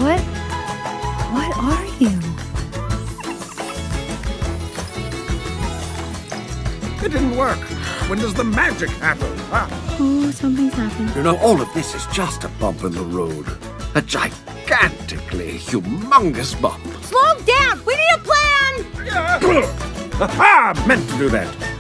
What are you? It didn't work. When does the magic happen? Huh? Oh, something's happened. You know, all of this is just a bump in the road. A gigantically humongous bump. Slow down! We need a plan! Aha! Meant to do that.